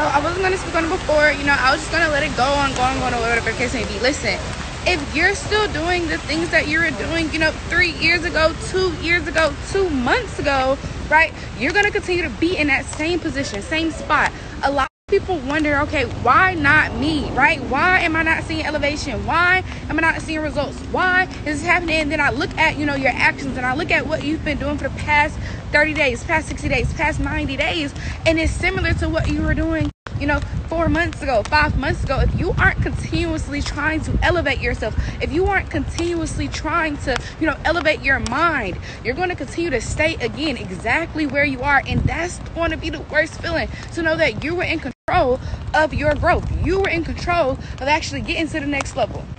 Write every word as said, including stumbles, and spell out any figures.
I wasn't going to speak on it before. You know, I was just going to let it go on, go on, go on, or whatever the case may be. Listen, if you're still doing the things that you were doing, you know, three years ago, two years ago, two months ago, right, you're going to continue to be in that same position, same spot. A lot of people wonder, okay, why not me, right? Why am I not seeing elevation? Why am I not seeing results? Why is this happening? And then I look at, you know, your actions, and I look at what you've been doing for the past thirty days, past sixty days, past ninety days, and it's similar to what you were doing, you know, four months ago, five months ago. If you aren't continuously trying to elevate yourself, if you aren't continuously trying to, you know, elevate your mind, you're going to continue to stay, again, exactly where you are. And that's going to be the worst feeling, to know that you were in control of your growth. You were in control of actually getting to the next level.